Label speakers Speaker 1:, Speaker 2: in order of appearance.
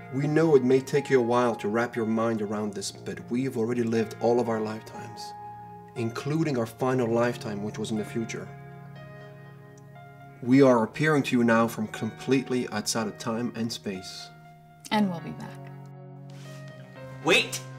Speaker 1: We know it may take you a while to wrap your mind around this, but we've already lived all of our lifetimes, including our final lifetime, which was in the future. We are appearing to you now from completely outside of time and space.
Speaker 2: And we'll be back.
Speaker 3: Wait!